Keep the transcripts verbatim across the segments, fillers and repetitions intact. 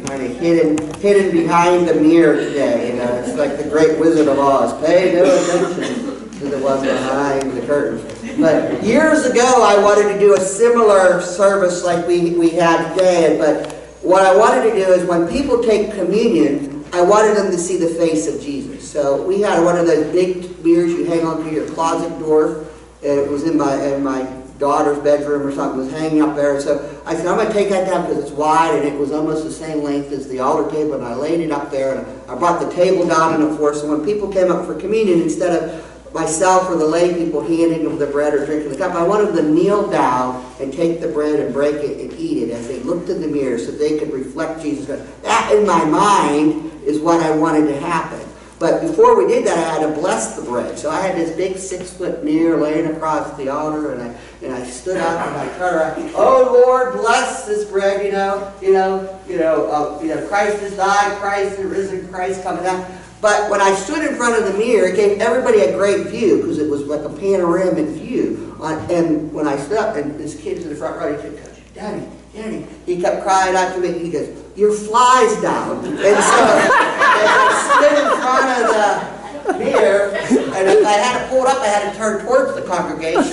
kind of hidden, hidden behind the mirror today. You know, it's like the Great Wizard of Oz. Pay no attention to the one behind the curtain. But years ago, I wanted to do a similar service like we we had today. But what I wanted to do is when people take communion, I wanted them to see the face of Jesus. So we had one of those big mirrors you hang onto your closet door. And it was in my in my daughter's bedroom or something. It was hanging up there. So I said, I'm going to take that down because it's wide, and it was almost the same length as the altar table. And I laid it up there, and I brought the table down on it for us. So when people came up for communion, instead of myself or the lay people handing them the bread or drinking the cup, I wanted them to kneel down and take the bread and break it and eat it as they looked in the mirror so they could reflect Jesus. That, in my mind, is what I wanted to happen. But before we did that, I had to bless the bread. So I had this big six-foot mirror laying across the altar, and I and I stood up and I turned around. Oh Lord, bless this bread. You know, you know, you know, uh, you know. Christ is died. Christ is risen. Christ coming down. But when I stood in front of the mirror, it gave everybody a great view because it was like a panoramic view. On, and when I stood up, and this kid's in the front row, he said, "Daddy, Daddy," he kept crying out to me. He goes, "Your fly's down." And so I stood in front of the mirror, and if I had to pull it up, I had to turn towards the congregation.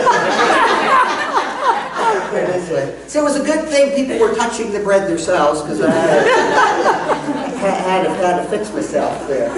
This way. So it was a good thing people were touching the bread themselves because I had, had, to, had to fix myself there.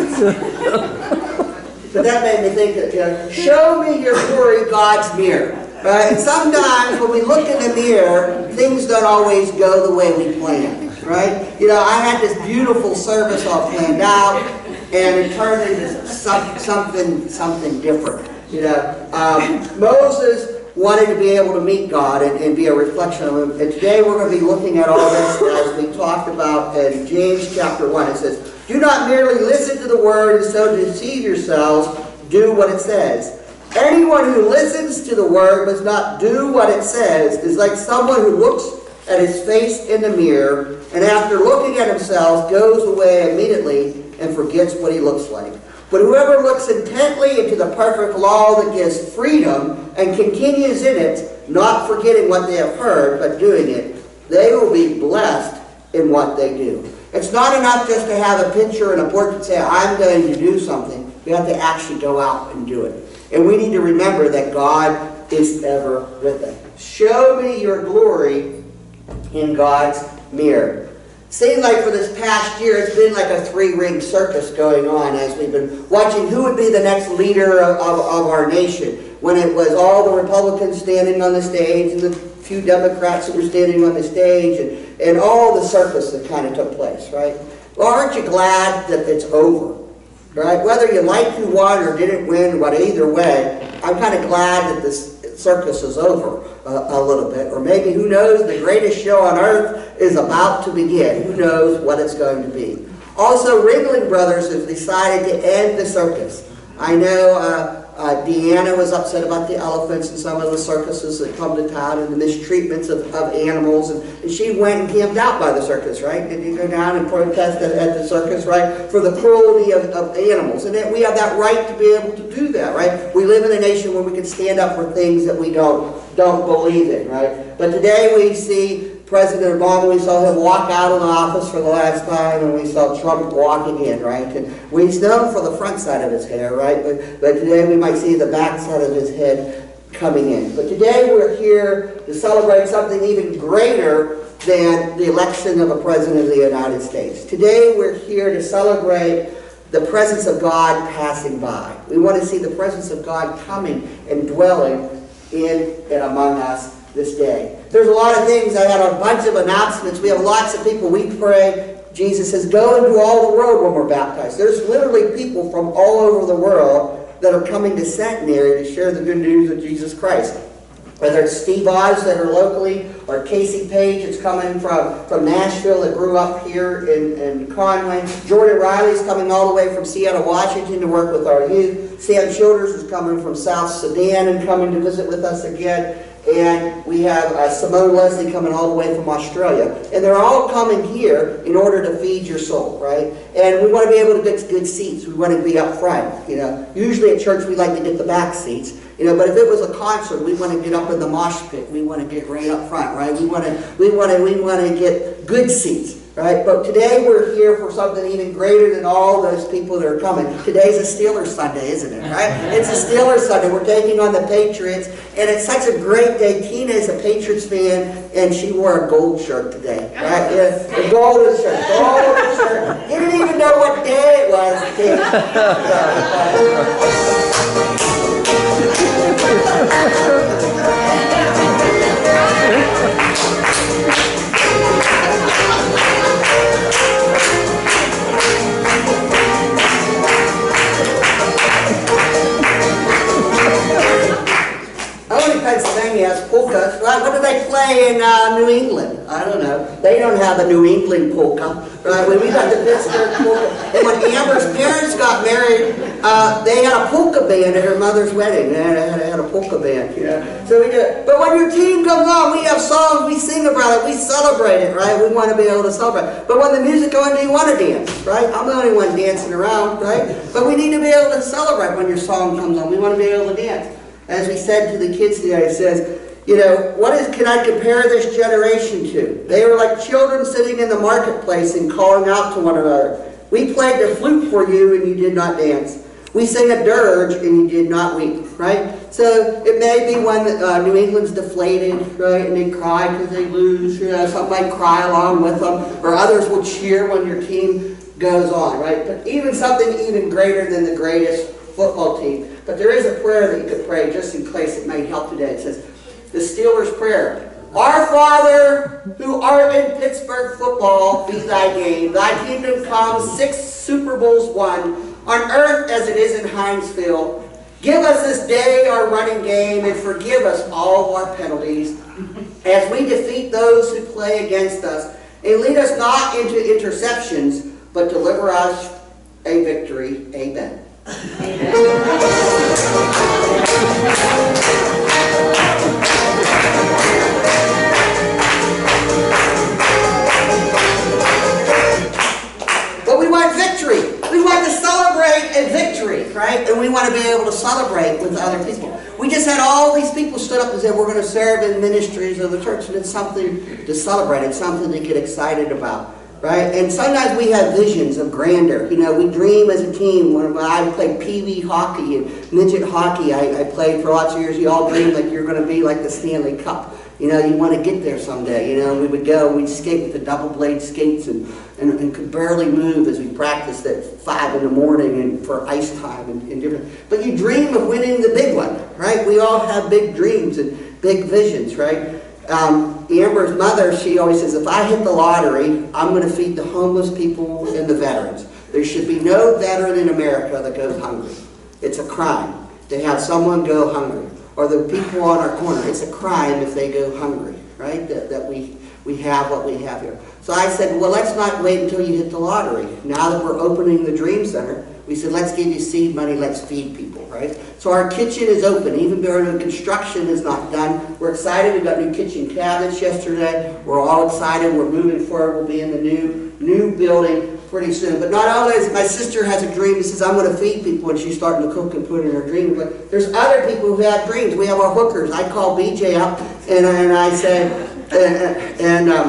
But that made me think that, you know, show me your glory, God's mirror. Right? And sometimes when we look in the mirror, things don't always go the way we planned. Right? You know, I had this beautiful service all planned out, and it turned into some, something, something different. You know, um, Moses wanted to be able to meet God and, and be a reflection of Him. And today we're going to be looking at all this as we talked about in James chapter one. It says, "Do not merely listen to the word and so deceive yourselves. Do what it says. Anyone who listens to the word but does not do what it says is like someone who looks at his face in the mirror, and after looking at himself goes away immediately and forgets what he looks like. But whoever looks intently into the perfect law that gives freedom and continues in it, not forgetting what they have heard, but doing it, they will be blessed in what they do." It's not enough just to have a picture and a portrait and say, "I'm going to do something." We have to actually go out and do it. And we need to remember that God is ever with us. Show me your glory in God's mirror. Seems like for this past year, it's been like a three-ring circus going on as we've been watching who would be the next leader of, of, of our nation. When it was all the Republicans standing on the stage and the few Democrats that were standing on the stage and, and all the circus that kind of took place, right? Well, aren't you glad that it's over? Right? Whether you liked who won or didn't win, but either way, I'm kind of glad that this circus is over uh, a little bit. Or maybe, who knows, the greatest show on earth is about to begin. Who knows what it's going to be. Also, Ringling Brothers has decided to end the circus. I know uh, uh, Deanna was upset about the elephants and some of the circuses that come to town and the mistreatments of, of animals, and, and she went and camped out by the circus, right? Did you go down and protest at, at the circus, right? For the cruelty of, of animals. And that we have that right to be able to do that, right? We live in a nation where we can stand up for things that we don't, don't believe in, right? But today we see President Obama, we saw him walk out of the office for the last time, and we saw Trump walking in, right? And we know him for the front side of his hair, right? But, but today we might see the back side of his head coming in. But today we're here to celebrate something even greater than the election of a President of the United States. Today we're here to celebrate the presence of God passing by. We want to see the presence of God coming and dwelling in and among us this day. There's a lot of things. I had a bunch of announcements. We have lots of people. We pray. Jesus says, go into all the world when we're baptized. There's literally people from all over the world that are coming to Centenary to share the good news of Jesus Christ. Whether it's Steve Oz that are locally, or Casey Page that's coming from, from Nashville that grew up here in, in Conway. Jordan Riley's coming all the way from Seattle, Washington to work with our youth. Sam Childers is coming from South Sudan and coming to visit with us again. And we have uh, Simone Leslie coming all the way from Australia. And they're all coming here in order to feed your soul, right? And we want to be able to get good seats. We want to be up front, you know. Usually at church we like to get the back seats, you know. But if it was a concert, we want to get up in the mosh pit. We want to get right up front, right? We want to, we want to, we want to get good seats, right? right? But today we're here for something even greater than all those people that are coming. Today's a Steelers Sunday, isn't it, right? It's a Steelers Sunday. We're taking on the Patriots, and it's such a great day. Tina is a Patriots fan, and she wore a gold shirt today, right? Yeah, the golden shirt, golden shirt. You didn't even know what day it was, Tina. Pennsylvania has polkas. Right? What do they play in uh, New England? I don't know. They don't have a New England polka. Right? When we got the Pittsburgh polka. And when Amber's parents got married, uh, they had a polka band at her mother's wedding. They had, had, had a polka band. You know? So we do. But when your team comes on, we have songs, we sing about it, we celebrate it, right? We want to be able to celebrate. But when the music goes, do you want to dance? Right? I'm the only one dancing around, right? But we need to be able to celebrate when your song comes on. We want to be able to dance. As we said to the kids today, it says, you know, what is, can I compare this generation to? They were like children sitting in the marketplace and calling out to one another. We played the flute for you and you did not dance. We sang a dirge and you did not weep, right? So it may be when uh, New England's deflated, right, and they cry because they lose, you know, some might cry along with them, or others will cheer when your team goes on, right? But even something even greater than the greatest football team. But there is a prayer that you could pray just in case it might help today. It says, the Steelers prayer. Our Father, who art in Pittsburgh football, be thy name. Thy kingdom come, six Super Bowls won, on earth as it is in Hinesville. Give us this day our running game, and forgive us all our penalties, as we defeat those who play against us. And lead us not into interceptions, but deliver us a victory. Amen. But we want victory. We want to celebrate a victory, right? And we want to be able to celebrate with other people. We just had all these people stood up and said, we're going to serve in ministries of the church. And it's something to celebrate. It's something to get excited about. Right? And sometimes we have visions of grandeur. You know, we dream as a team. When I played Pee Wee hockey and midget hockey, I, I played for lots of years. You all dream like you're going to be like the Stanley Cup. You know, you want to get there someday. You know, we would go, we'd skate with the double blade skates and, and, and could barely move as we practiced at five in the morning and for ice time and, and different. But you dream of winning the big one, right? We all have big dreams and big visions, right? Um, Amber's mother, she always says, if I hit the lottery, I'm going to feed the homeless people and the veterans. There should be no veteran in America that goes hungry. It's a crime to have someone go hungry. Or the people on our corner, it's a crime if they go hungry, right? That, that we, we have what we have here. So I said, well, let's not wait until you hit the lottery. Now that we're opening the Dream Center, we said, let's give you seed money, let's feed people, right? So our kitchen is open, even though the construction is not done. We're excited, we got new kitchen cabinets yesterday. We're all excited, we're moving forward, we'll be in the new, new building pretty soon. But not only is my sister has a dream that says, I'm going to feed people, and she's starting to cook and put in her dream. But there's other people who have dreams. We have our hookers. I call B J up, and, and I said, and, and, um,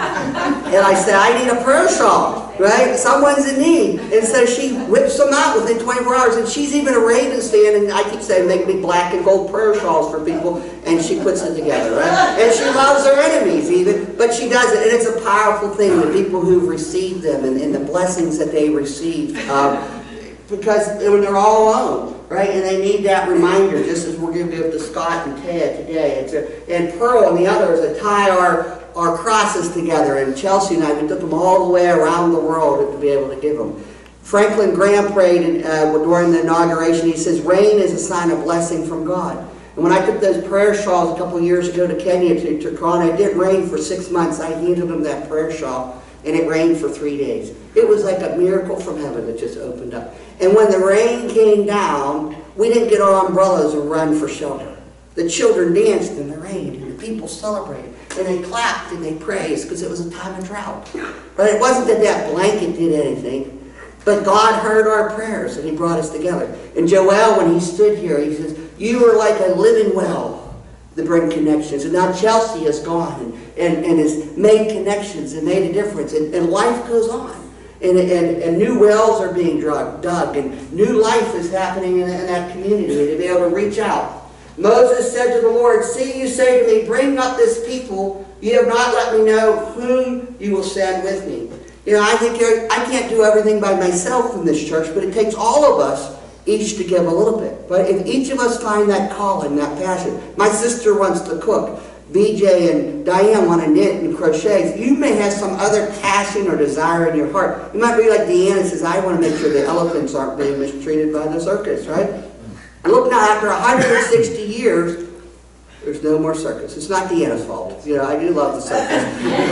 and I said, I need a prayer shawl, right? Someone's in need. And so she whips them out within twenty-four hours, and she's even a Ravens fan, and I keep saying, make me black and gold prayer shawls for people, and she puts it together, right? And she loves her enemies even, but she does it, and it's a powerful thing, the people who've received them, and, and the blessings that they received, um, because when they're all alone, right? And they need that reminder, just as we're going to give to Scott and Ted today. It's a, and Pearl and the others that tie our, our crosses together. And Chelsea and I, we took them all the way around the world to be able to give them. Franklin Graham prayed uh, during the inauguration. He says, rain is a sign of blessing from God. And when I took those prayer shawls a couple of years ago to Kenya, to, to Toronto, it didn't rain for six months. I handed them that prayer shawl, and it rained for three days. It was like a miracle from heaven that just opened up. And when the rain came down, we didn't get our umbrellas and run for shelter. The children danced in the rain, and the people celebrated, and they clapped and they praised because it was a time of drought. But it wasn't that that blanket did anything, but God heard our prayers and He brought us together. And Joel, when he stood here, he says, you are like a living well to bring connections. And now Chelsea has gone and, and, and has made connections and made a difference. And, and life goes on. And, and, and new wells are being drug, dug. And new life is happening in, in that community. And to be able to reach out. Moses said to the Lord, see, you say to me, bring up this people. You have not let me know whom you will send with me. You know, I think I can't do everything by myself in this church, but it takes all of us each to give a little bit. But if each of us find that calling, that passion. My sister wants to cook. B J and Diane want to knit and crochet. You may have some other passion or desire in your heart. You might be like Deanna says, I want to make sure the elephants aren't being mistreated by the circus, right? And look now, after one hundred sixty years, there's no more circus. It's not Deanna's fault. You know, I do love the circus.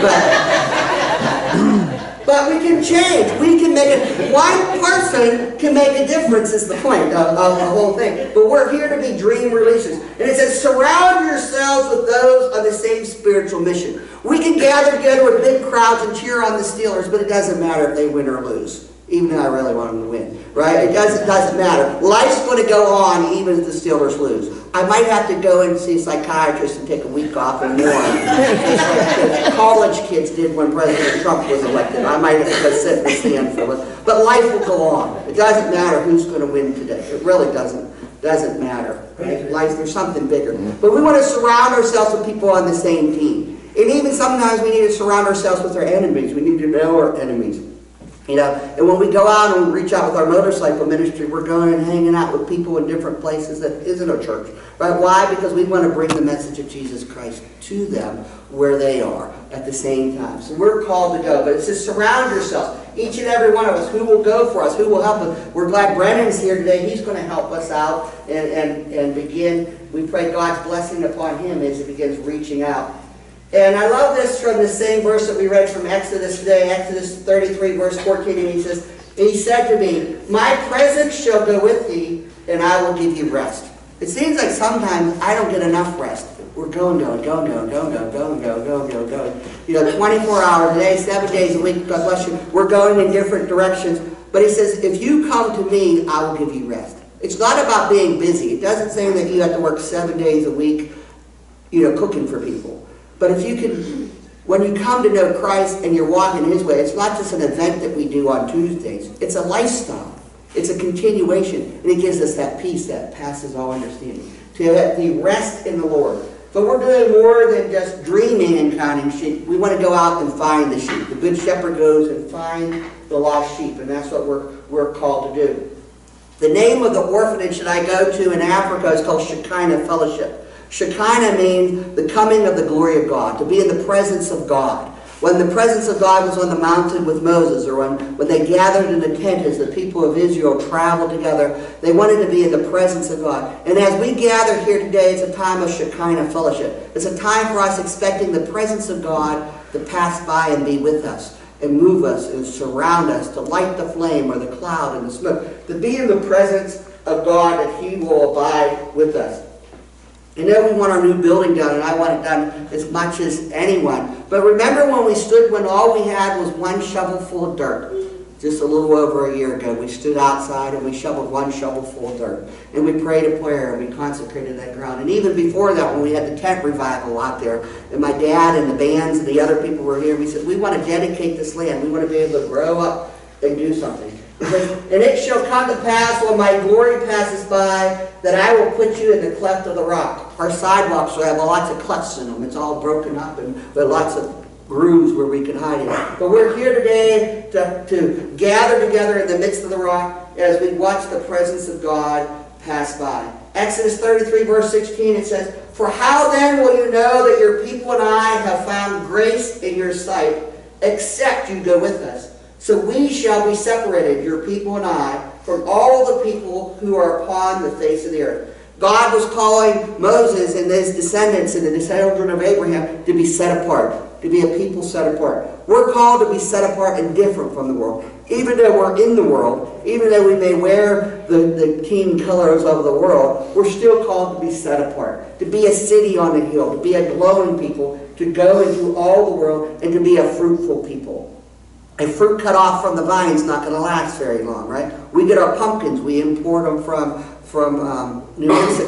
But, but we can change. We can make it. One person can make a difference is the point of, of the whole thing. But we're here to be dream releasers. And it says, surround yourselves with those on the same spiritual mission. We can gather together with big crowds and cheer on the Steelers, but it doesn't matter if they win or lose. Even though I really want them to win, right? It doesn't, doesn't matter. Life's going to go on even if the Steelers lose. I might have to go and see a psychiatrist and take a week off and mourn. Just like college kids did when President Trump was elected. I might have to go sit in the stand for it. But life will go on. It doesn't matter who's going to win today. It really doesn't. Doesn't matter. Right? Life, there's something bigger. But we want to surround ourselves with people on the same team. And even sometimes we need to surround ourselves with our enemies. We need to know our enemies. You know, and when we go out and we reach out with our motorcycle ministry, we're going and hanging out with people in different places that isn't a church. Right? Why? Because we want to bring the message of Jesus Christ to them where they are at the same time. So we're called to go. But it says surround yourself. Each and every one of us. Who will go for us? Who will help us? We're glad Brennan's here today. He's going to help us out and, and, and begin. We pray God's blessing upon him as he begins reaching out. And I love this from the same verse that we read from Exodus today, Exodus thirty-three, verse fourteen. And he says, and he said to me, my presence shall go with thee, and I will give you rest. It seems like sometimes I don't get enough rest. We're going, going, going, going, going, going, going, going, going, going, going. You know, twenty-four hours a day, seven days a week, God bless you. We're going in different directions. But he says, if you come to me, I will give you rest. It's not about being busy. It doesn't say that you have to work seven days a week, you know, cooking for people. But if you can, when you come to know Christ and you're walking his way, it's not just an event that we do on Tuesdays. It's a lifestyle. It's a continuation. And it gives us that peace that passes all understanding. To have the rest in the Lord. But we're doing more than just dreaming and counting sheep. We want to go out and find the sheep. The good shepherd goes and finds the lost sheep. And that's what we're, we're called to do. The name of the orphanage that I go to in Africa is called Shekinah Fellowship. Shekinah means the coming of the glory of God, to be in the presence of God. When the presence of God was on the mountain with Moses, or when, when they gathered in the tent as the people of Israel traveled together, they wanted to be in the presence of God. And as we gather here today, it's a time of Shekinah fellowship. It's a time for us expecting the presence of God to pass by and be with us, and move us, and surround us, to light the flame or the cloud and the smoke, to be in the presence of God, that he will abide with us. I know we want our new building done, and I want it done as much as anyone. But remember when we stood, when all we had was one shovel full of dirt? Just a little over a year ago, we stood outside and we shoveled one shovel full of dirt. And we prayed a prayer and we consecrated that ground. And even before that, when we had the tent revival out there, and my dad and the bands and the other people were here, we said, we want to dedicate this land. We want to be able to grow up and do something. And it shall come to pass when my glory passes by, that I will put you in the cleft of the rock. Our sidewalks will have lots of clefts in them. It's all broken up, and there are lots of grooves where we can hide it. But we're here today to, to gather together in the midst of the rock as we watch the presence of God pass by. Exodus thirty-three, verse sixteen, it says, for how then will you know that your people and I have found grace in your sight, except you go with us? So we shall be separated, your people and I, from all the people who are upon the face of the earth. God was calling Moses and his descendants and the descendants of Abraham to be set apart, to be a people set apart. We're called to be set apart and different from the world. Even though we're in the world, even though we may wear the, the team colors of the world, we're still called to be set apart, to be a city on a hill, to be a glowing people, to go into all the world and to be a fruitful people. A fruit cut off from the vine is not going to last very long, right? We get our pumpkins. We import them from, from um, New Mexico.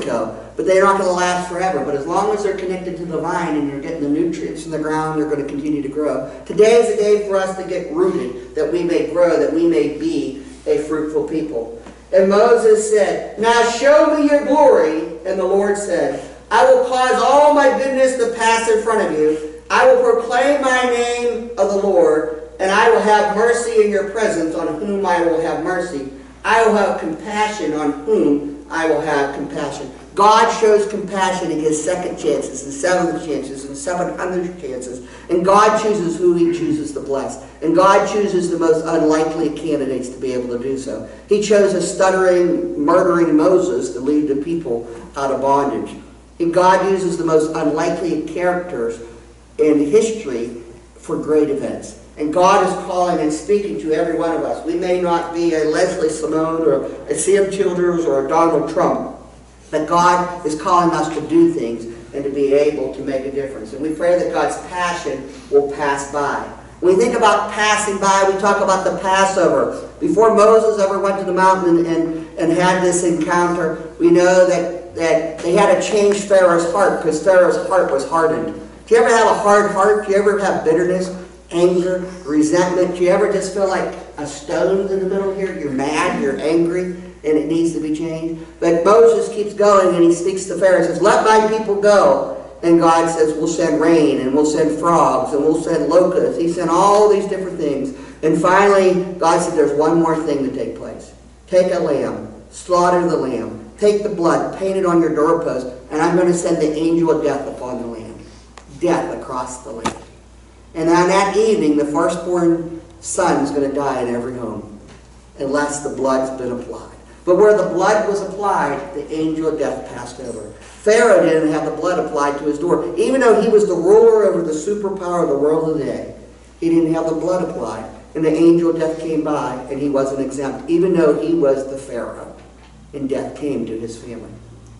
but they're not going to last forever. But as long as they're connected to the vine and you're getting the nutrients in the ground, they're going to continue to grow. Today is a day for us to get rooted, that we may grow, that we may be a fruitful people. And Moses said, now show me your glory. And the Lord said, I will cause all my goodness to pass in front of you. I will proclaim my name of the Lord, and I will have mercy in your presence on whom I will have mercy. I will have compassion on whom I will have compassion. God shows compassion. He gives second chances and seventh chances and seven hundred chances. And God chooses who he chooses to bless. And God chooses the most unlikely candidates to be able to do so. He chose a stuttering, murdering Moses to lead the people out of bondage. And God uses the most unlikely characters in history for great events. And God is calling and speaking to every one of us. We may not be a Leslie Simone or a Sam Childers or a Donald Trump, but God is calling us to do things and to be able to make a difference. And we pray that God's passion will pass by. When we think about passing by, we talk about the Passover. Before Moses ever went to the mountain and, and, and had this encounter, we know that, that they had to change Pharaoh's heart because Pharaoh's heart was hardened. Do you ever have a hard heart? Do you ever have bitterness, anger, resentment? Do you ever just feel like a stone's in the middle here? You're mad, you're angry, and it needs to be changed. But Moses keeps going and he speaks to Pharaoh and says, let my people go. And God says, we'll send rain and we'll send frogs and we'll send locusts. He sent all these different things. And finally, God said, there's one more thing to take place. Take a lamb, slaughter the lamb, take the blood, paint it on your doorpost, and I'm going to send the angel of death upon the land. Death across the land. And on that evening, the firstborn son is going to die in every home unless the blood's been applied. But where the blood was applied, the angel of death passed over. Pharaoh didn't have the blood applied to his door. Even though he was the ruler over the superpower of the world today, he didn't have the blood applied. And the angel of death came by, and he wasn't exempt, even though he was the Pharaoh. And death came to his family.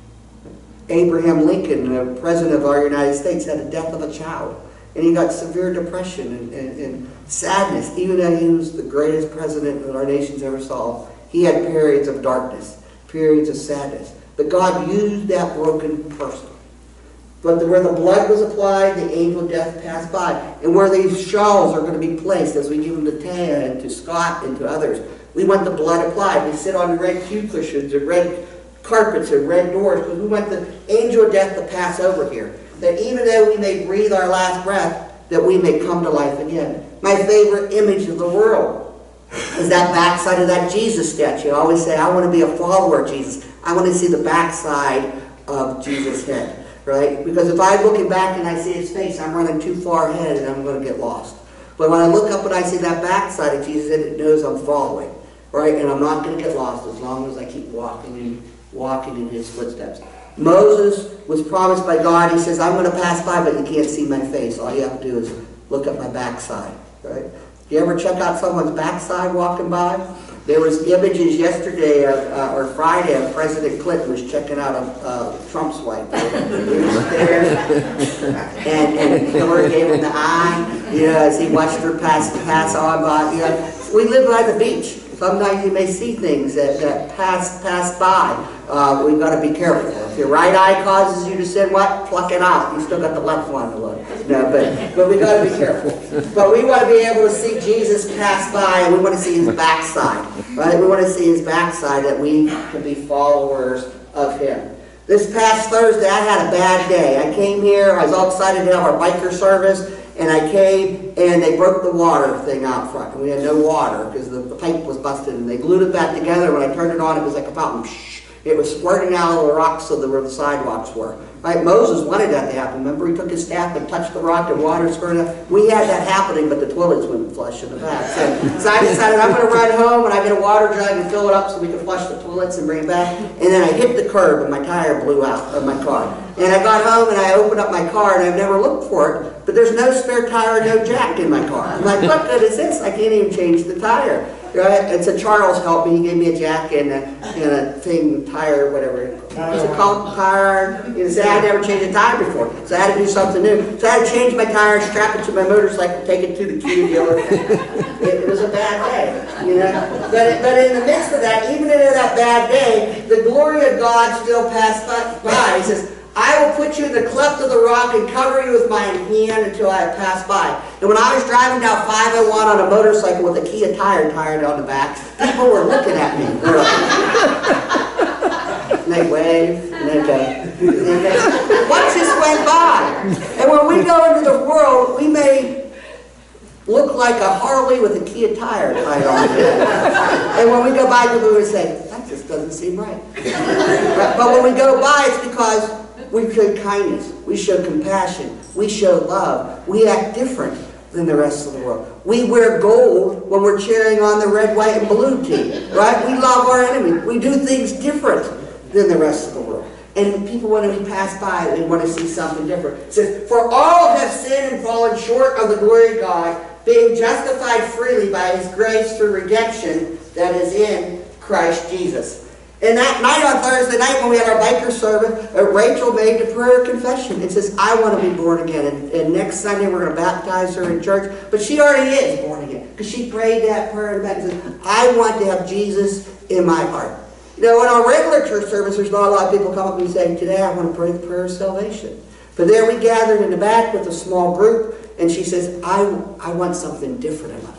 Abraham Lincoln, the president of our United States, had a death of a child. And he got severe depression and, and, and sadness, even though he was the greatest president that our nation's ever saw. He had periods of darkness, periods of sadness. But God used that broken person. But the, where the blood was applied, the angel of death passed by. And where these shawls are going to be placed, as we give them to Taya and to Scott and to others, we want the blood applied. We sit on red pew cushions and red carpets and red doors because we want the angel of death to pass over here. That even though we may breathe our last breath, that we may come to life again. My favorite image of the world is that backside of that Jesus statue. I always say, I want to be a follower of Jesus. I want to see the backside of Jesus' head, right? Because if I'm looking back and I see his face, I'm running too far ahead and I'm going to get lost. But when I look up and I see that backside of Jesus, it knows I'm following, right? And I'm not going to get lost as long as I keep walking in, walking in his footsteps. Moses was promised by God. He says, I'm going to pass by, but you can't see my face. All you have to do is look at my backside, right? You ever check out someone's backside walking by? There was images yesterday of, uh, or Friday of President Clinton was checking out of uh, Trump's wife. He was there, and, and Hillary gave him the eye, you know, as he watched her pass pass on by. You know, we live by the beach. Sometimes you may see things that, that pass pass by. Uh, we've got to be careful. If your right eye causes you to sin, what? Pluck it out. You still got the left one to look. No, but but we got to be careful. But we want to be able to see Jesus pass by, and we want to see his backside, right? We want to see his backside, that we can be followers of him. This past Thursday, I had a bad day. I came here. I was all excited to have our biker service. And I came, and they broke the water thing out front. And we had no water because the, the pipe was busted. And they glued it back together. When I turned it on, it was like a fountain. It was squirting out of the rocks so that where the sidewalks were. Right? Moses wanted that to happen. Remember, he took his staff and touched the rock and water squirted out. We had that happening, but the toilets wouldn't flush in the back. So, so I decided I'm going to run home and I get a water jug and fill it up so we can flush the toilets and bring it back. And then I hit the curb and my tire blew out of my car. And I got home and I opened up my car and I've never looked for it, but there's no spare tire, no jack in my car. I'm like, what good is this? I can't even change the tire. Right? And so Charles helped me. He gave me a jack and a, and a thing, tire, whatever, It's a cold tire. You know, so I had never changed a tire before, so I had to do something new. So I had to change my tire, strap it to my motorcycle, take it to the Kia dealer. It, it was a bad day, you know. But, but in the midst of that, even in that bad day, the glory of God still passed by. He says, I will put you in the cleft of the rock and cover you with my hand until I have passed by. And when I was driving down five oh one on a motorcycle with a Kia tire tied on the back, people were looking at me. They were like, and they wave, and they go. Watch this went by. And when we go into the world, we may look like a Harley with a Kia tire tied on it. And when we go by, people will say, that just doesn't seem right. But when we go by, it's because we show kindness, we show compassion, we show love. We act different than the rest of the world. We wear gold when we're cheering on the red, white, and blue team, right? We love our enemy. We do things different than the rest of the world. And people, when we pass by, they want to see something different. It says, for all have sinned and fallen short of the glory of God, being justified freely by His grace through redemption that is in Christ Jesus. And that night on Thursday night when we had our biker service, uh, Rachel made the prayer of confession. It says, I want to be born again. And, and next Sunday we're going to baptize her in church. But she already is born again. Because she prayed that prayer and said, I want to have Jesus in my heart. You know, in our regular church service, there's not a lot of people come up and say, today I want to pray the prayer of salvation. But there we gathered in the back with a small group. And she says, I, I want something different in life.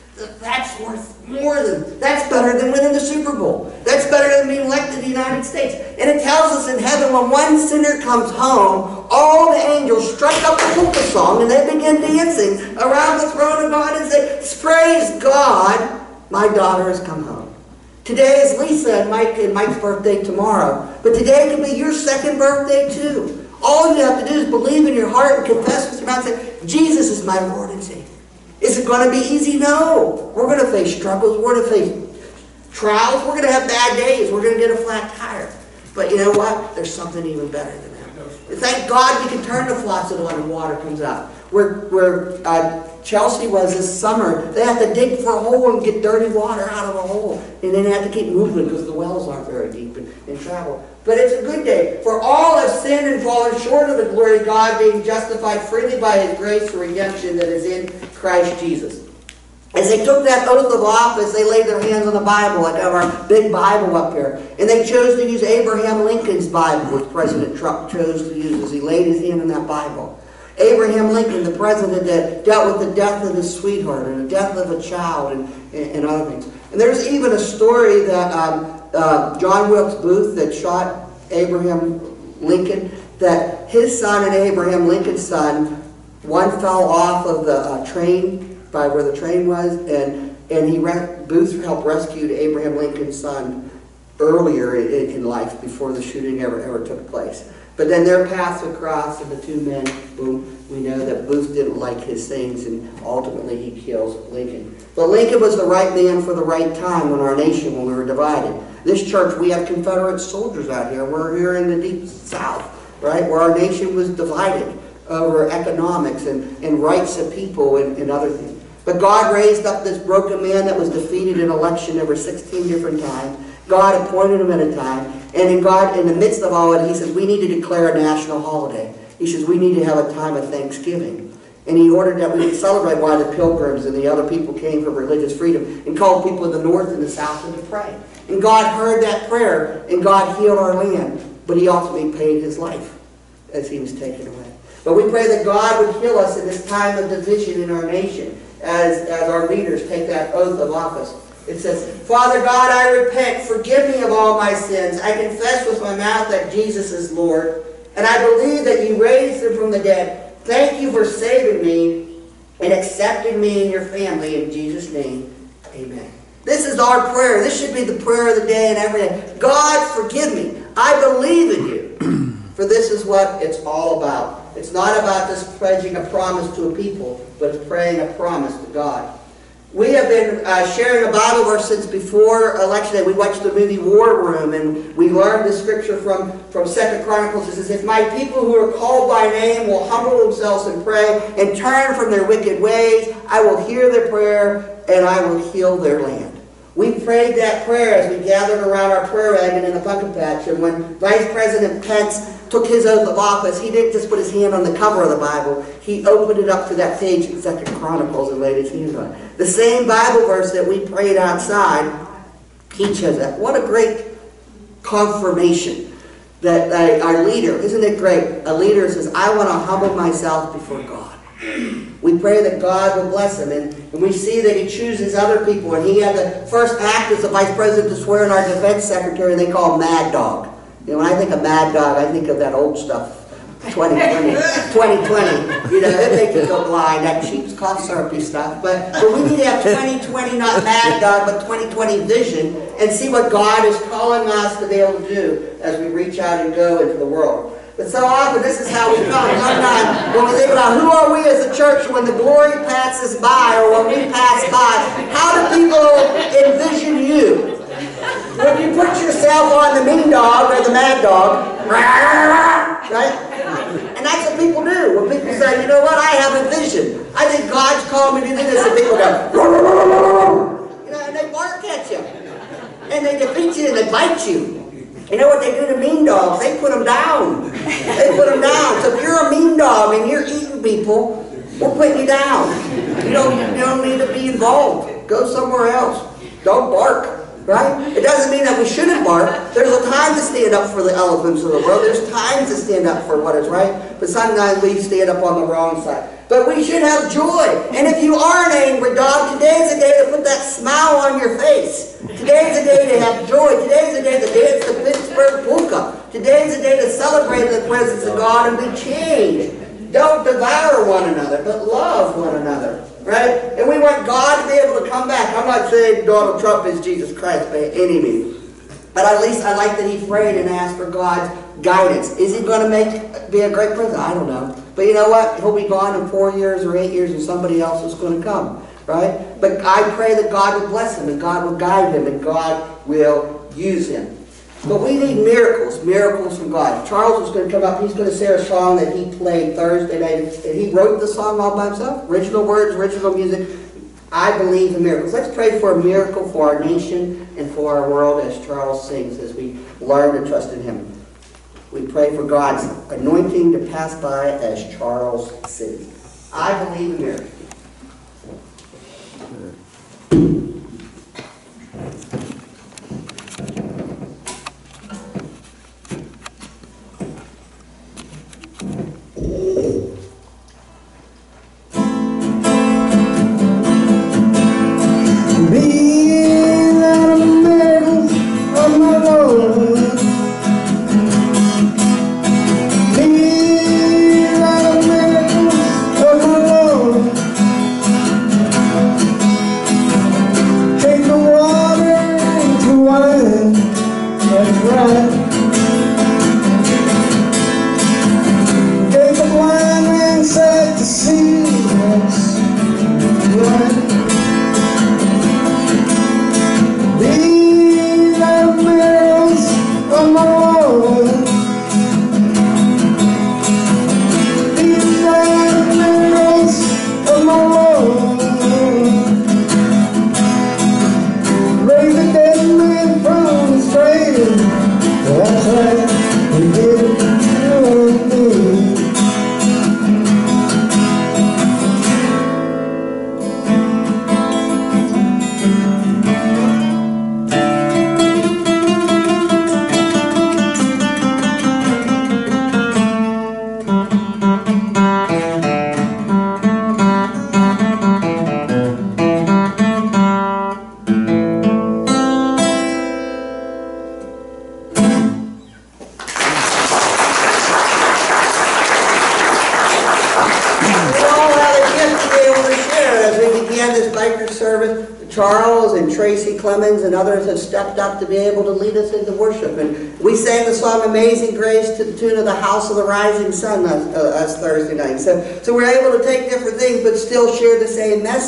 That's worth more than, that's better than winning the Super Bowl. That's better than being elected to the United States. And it tells us in heaven when one sinner comes home, all the angels strike up the polka song and they begin dancing around the throne of God and say, praise God, my daughter has come home. Today is Lisa and Mike and Mike's birthday tomorrow. But today could be your second birthday too. All you have to do is believe in your heart and confess with your mouth and say, Jesus is my Lord and Savior. Is it going to be easy? No. We're going to face struggles. We're going to face trials. We're going to have bad days. We're going to get a flat tire. But you know what? There's something even better than that. Thank God we can turn the faucet on and water comes out. Where, where uh, Chelsea was this summer, they had to dig for a hole and get dirty water out of a hole. And then they had to keep moving because the wells aren't very deep and, and travel. But it's a good day. For all have sinned and fallen short of the glory of God, being justified freely by His grace for redemption that is in Christ Jesus. As they took that oath of office, they laid their hands on the Bible, like our big Bible up here. And they chose to use Abraham Lincoln's Bible, which President Trump chose to use as he laid his hand on that Bible. Abraham Lincoln, the president that dealt with the death of his sweetheart and the death of a child and, and, and other things. And there's even a story that um, uh, John Wilkes Booth that shot Abraham Lincoln, that his son and Abraham Lincoln's son, one fell off of the uh, train by where the train was, and, and he Booth helped rescue Abraham Lincoln's son earlier in, in life before the shooting ever, ever took place. But then their paths would cross, and the two men, boom, we know that Booth didn't like his things, and ultimately he kills Lincoln. But Lincoln was the right man for the right time in our nation when we were divided. This church, we have Confederate soldiers out here. We're here in the deep South, right, where our nation was divided over economics and, and rights of people and, and other things. But God raised up this broken man that was defeated in election over sixteen different times. God appointed him at a time. And in God, in the midst of all it, He says, we need to declare a national holiday. He says, we need to have a time of thanksgiving. And He ordered that we would celebrate why the pilgrims and the other people came for religious freedom and called people in the north and the south in to pray. And God heard that prayer, and God healed our land. But He ultimately paid His life as He was taken away. But we pray that God would heal us in this time of division in our nation as, as our leaders take that oath of office. It says, Father God, I repent. Forgive me of all my sins. I confess with my mouth that Jesus is Lord. And I believe that You raised Him from the dead. Thank You for saving me and accepting me in Your family. In Jesus' name, amen. This is our prayer. This should be the prayer of the day and every day. God, forgive me. I believe in You. For this is what it's all about. It's not about just pledging a promise to a people, but it's praying a promise to God. We have been uh, sharing a Bible verse since before election day. We watched the movie War Room, and we learned the scripture from, from Second Chronicles. It says, if my people who are called by name will humble themselves and pray and turn from their wicked ways, I will hear their prayer and I will heal their land. We prayed that prayer as we gathered around our prayer wagon in the pumpkin patch. And when Vice President Pence took his oath of office, he didn't just put his hand on the cover of the Bible. He opened it up to that page in Second Chronicles and laid his hand on it. The same Bible verse that we prayed outside, he chose that. What a great confirmation that uh, our leader, isn't it great? A leader says, I want to humble myself before God. We pray that God will bless him. And, and we see that he chooses other people. And he had the first act as the vice president to swear in our defense secretary, and they call him Mad Dog. You know, when I think of Mad Dog, I think of that old stuff. twenty twenty, twenty twenty, you know, it makes you go blind, that cheap cough syrupy stuff. But, but we need to have twenty twenty, not Mad Dog, but twenty twenty vision, and see what God is calling us to be able to do as we reach out and go into the world. But so often, this is how we come. Sometimes, when we think about who are we as a church, when the glory passes by, or when we pass by, how do people envision you? When you put yourself on the mean dog or the mad dog, right? And that's what people do. When people say, you know what, I have a vision. I think God's called me to do this, and people go, you know, and they bark at you. And they defeat you and they bite you. You know what they do to mean dogs? They put them down. They put them down. So if you're a mean dog and you're eating people, we're putting you down. You don't, you don't need to be involved. Go somewhere else. Don't bark. Right? It doesn't mean that we shouldn't bark. There's a time to stand up for the elephants of the world. There's times to stand up for what is right. But sometimes we stand up on the wrong side. But we should have joy. And if you are an angry dog, today's a day to put that smile on your face. Today's a day to have joy. Today's a day to dance the Pittsburgh polka. Today's a day to celebrate the presence of God and be changed. Don't devour one another, but love one another. Right? And we want God to be able to come back. I'm not saying Donald Trump is Jesus Christ by any means. But at least I like that he prayed and asked for God's guidance. Is he going to make be a great president? I don't know. But you know what? He'll be gone in four years or eight years and somebody else is going to come. Right? But I pray that God will bless him and God will guide him and God will use him. But we need miracles, miracles from God. Charles was going to come up. He's going to share a song that he played Thursday night. And he wrote the song all by himself. Original words, original music. I believe in miracles. Let's pray for a miracle for our nation and for our world as Charles sings, as we learn to trust in him. We pray for God's anointing to pass by as Charles sings. I believe in miracles. Charles and Tracy Clemens and others have stepped up to be able to lead us into worship. And we sang the song Amazing Grace to the tune of the House of the Rising Sun last, uh, last Thursday night. So, so we're able to take different things but still share the same message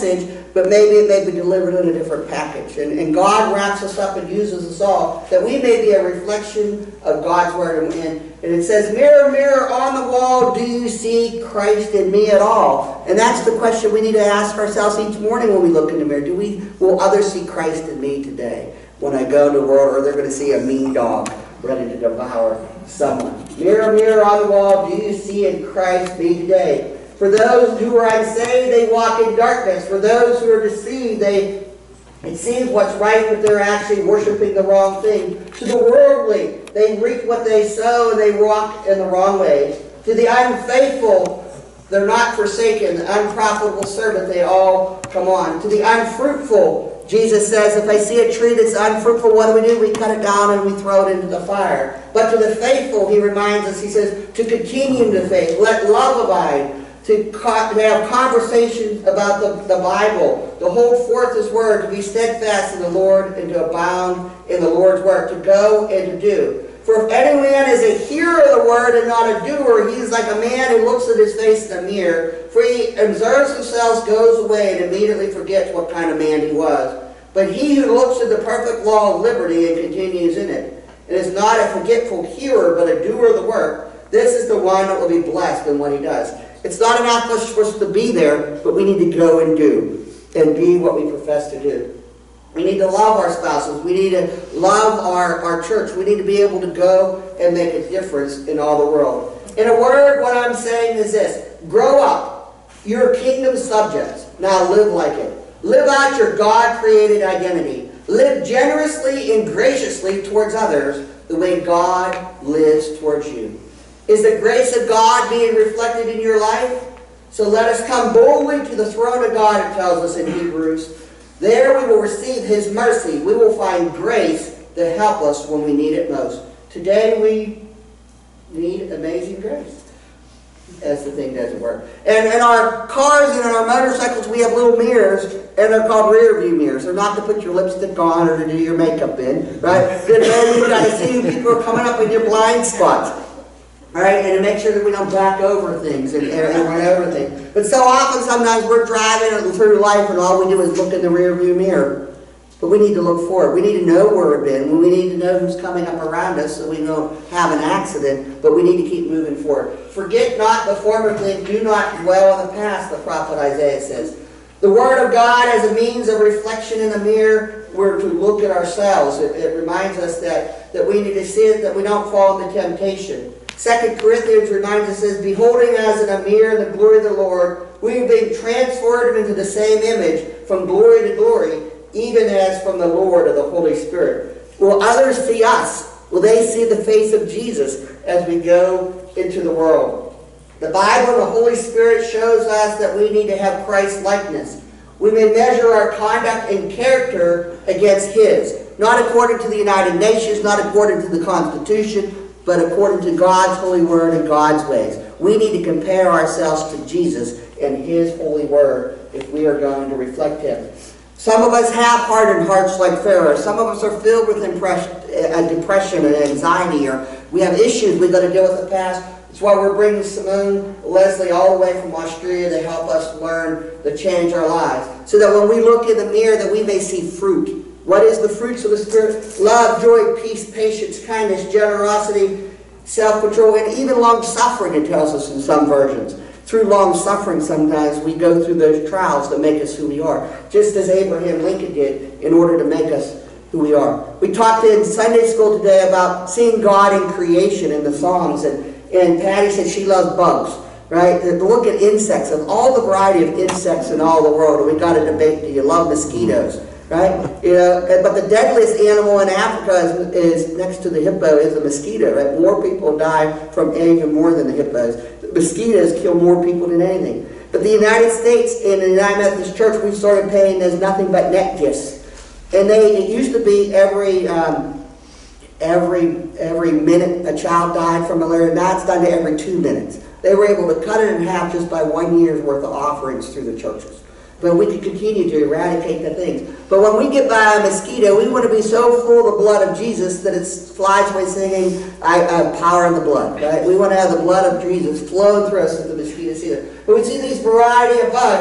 but maybe it may be delivered in a different package. And, and God wraps us up and uses us all that we may be a reflection of God's Word. And, and, and it says, mirror, mirror on the wall, do you see Christ in me at all? And that's the question we need to ask ourselves each morning when we look in the mirror. Do we, will others see Christ in me today when I go to the world, or they're going to see a mean dog ready to devour someone? Mirror, mirror on the wall, do you see in Christ me today? For those who are unsaved, they walk in darkness. For those who are deceived, they it seems what's right, but they're actually worshiping the wrong thing. To the worldly, they reap what they sow, and they walk in the wrong ways. To the unfaithful, they're not forsaken. The unprofitable servant, they all come on. To the unfruitful, Jesus says, if I see a tree that's unfruitful, what do we do? We cut it down and we throw it into the fire. But to the faithful, he reminds us, he says, to continue in the faith. Let love abide. To, to have conversations about the, the Bible, to hold forth His Word, to be steadfast in the Lord, and to abound in the Lord's work, to go and to do. For if any man is a hearer of the Word and not a doer, he is like a man who looks at his face in a mirror. For he observes himself, goes away, and immediately forgets what kind of man he was. But he who looks at the perfect law of liberty and continues in it, and is not a forgetful hearer, but a doer of the work, this is the one that will be blessed in what he does. It's not enough for us to be there, but we need to go and do, and be what we profess to do. We need to love our spouses. We need to love our, our church. We need to be able to go and make a difference in all the world. In a word, what I'm saying is this. Grow up. You're kingdom subjects. Now live like it. Live out your God-created identity. Live generously and graciously towards others the way God lives towards you. Is the grace of God being reflected in your life? So let us come boldly to the throne of God, it tells us in Hebrews. There we will receive His mercy. We will find grace to help us when we need it most. Today we need amazing grace, as the thing doesn't work. And in our cars and in our motorcycles, we have little mirrors, and they're called rear view mirrors. They're not to put your lipstick on or to do your makeup in, right? Then you've got to see who people are coming up in your blind spots. All right, and to make sure that we don't back over things and, and, and run over things. But so often, sometimes we're driving through life and all we do is look in the rear view mirror. But we need to look forward. We need to know where we've been. We need to know who's coming up around us so we don't have an accident. But we need to keep moving forward. Forget not the former things. Do not dwell on the past, the prophet Isaiah says. The Word of God as a means of reflection in the mirror, we're to look at ourselves. It, it reminds us that, that we need to see it, that we don't fall into temptation. Second Corinthians reminds us, says, beholding as in a mirror the glory of the Lord, we are being transformed into the same image from glory to glory, even as from the Lord of the Holy Spirit. Will others see us? Will they see the face of Jesus as we go into the world? The Bible and the Holy Spirit shows us that we need to have Christ's likeness. We may measure our conduct and character against His, not according to the United Nations, not according to the Constitution, but according to God's holy word and God's ways. We need to compare ourselves to Jesus and His holy word if we are going to reflect Him. Some of us have hardened hearts like Pharaoh. Some of us are filled with depression and anxiety, or we have issues we've got to deal with the past. That's why we're bringing Simone Leslie all the way from Australia to help us learn to change our lives. So that when we look in the mirror, that we may see fruit. What is the fruits of the Spirit? Love, joy, peace, patience, kindness, generosity, self-control, and even long-suffering, it tells us in some versions. Through long-suffering, sometimes we go through those trials that make us who we are, just as Abraham Lincoln did in order to make us who we are. We talked in Sunday school today about seeing God in creation in the Psalms, and, and Patty said she loves bugs, right? To look at insects, and all the variety of insects in all the world. And we got a debate, do you love mosquitoes? Right? You know, but the deadliest animal in Africa is, is next to the hippo is the mosquito. Right? More people die from anger more than the hippos. The mosquitoes kill more people than anything. But the United States and the United Methodist Church, we started paying there's nothing but neck gifts. And they it used to be every um, every every minute a child died from malaria. Now it's done to every two minutes. They were able to cut it in half just by one year's worth of offerings through the churches. But we could continue to eradicate the things. But when we get by a mosquito, we want to be so full of the blood of Jesus that it flies away singing, I, I power in the blood. Right? We want to have the blood of Jesus flowing through us so the mosquitoes see it. But we see these variety of bugs,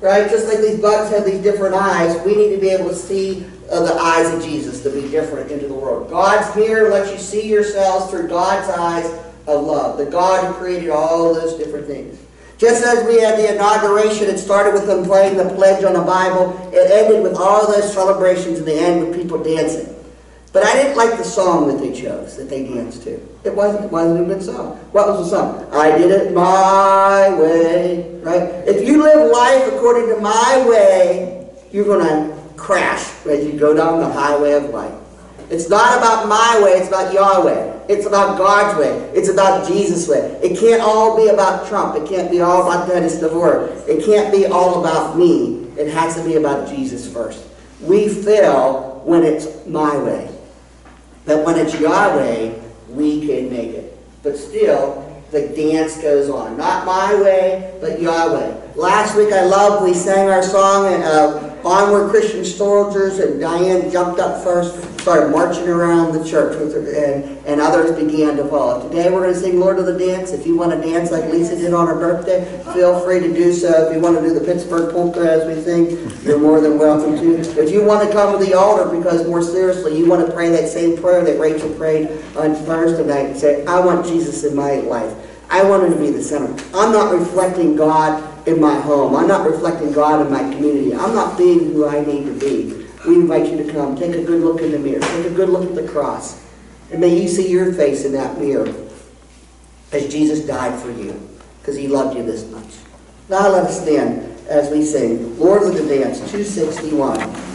right? Just like these bugs have these different eyes, we need to be able to see uh, the eyes of Jesus to be different into the world. God's mirror lets you see yourselves through God's eyes of love. The God who created all those different things. Just as we had the inauguration, it started with them playing the pledge on the Bible. It ended with all those celebrations in the end with people dancing. But I didn't like the song that they chose, that they danced to. It wasn't, it wasn't a good song. What was the song? I did it my way, right? If you live life according to my way, you're going to crash as you go down the highway of life. It's not about my way, it's about your way. It's about God's way. It's about Jesus' way. It can't all be about Trump. It can't be all about Dennis DeVore. It can't be all about me. It has to be about Jesus first. We fail when it's my way. But when it's your way, we can make it. But still, the dance goes on. Not my way, but your way. Last week I loved, we sang our song, uh, Onward Christian Soldiers, and Diane jumped up first, started marching around the church, with her, and, and others began to follow. Today we're going to sing Lord of the Dance. If you want to dance like Lisa did on her birthday, feel free to do so. If you want to do the Pittsburgh polka as we sing, you're more than welcome to. If you want to come to the altar because more seriously, you want to pray that same prayer that Rachel prayed on Thursday night and say, I want Jesus in my life. I want him to be the center. I'm not reflecting God in my home. I'm not reflecting God in my community. I'm not being who I need to be. We invite you to come. Take a good look in the mirror. Take a good look at the cross. And may you see your face in that mirror as Jesus died for you because he loved you this much. Now let us stand as we sing Lord of the Dance, two sixty-one.